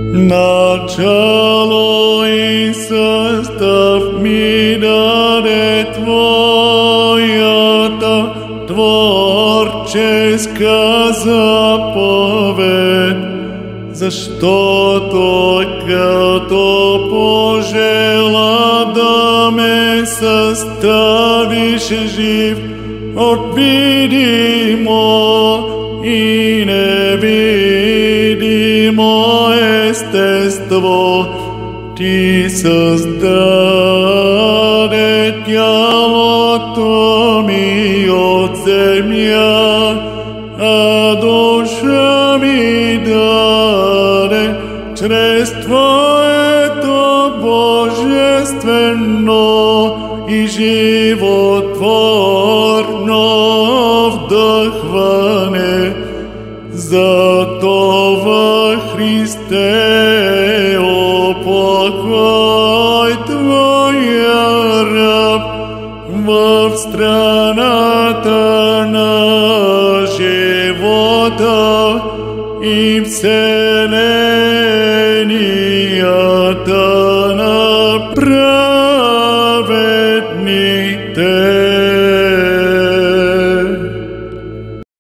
Начало и състав ми даде Твоята творческа заповед, защото като пожела да ме съставиш жив от видимо и невидимо естество, Ти създаде тялото ми от земя, а душа ми даде чрез Твоето божествено и животворно вдъхване. Затова, Христе, упокой Твоя раб в страната на живота и вселения.